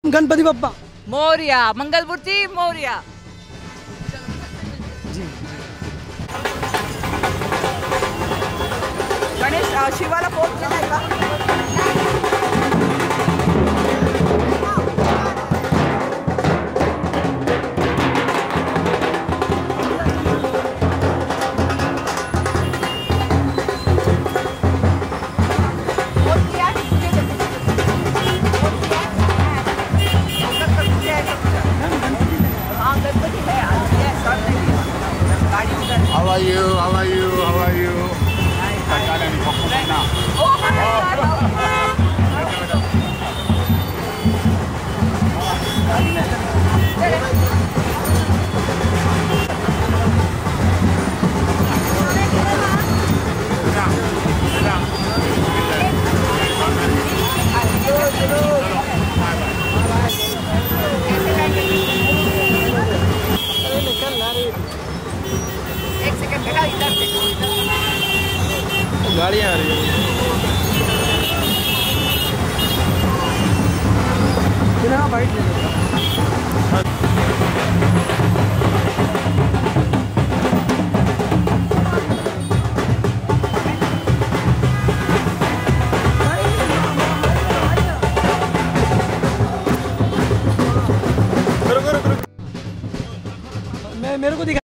गणपति बप्पा मोरिया, मंगलमूर्ति मोरिया। गणेश शिवाला फोन केलाय का? How are you? How are you? How are you? एक सेकंड बेटा, इधर देखो, गाड़ियाँ आ रही है। बाइट मेरे को दिखा।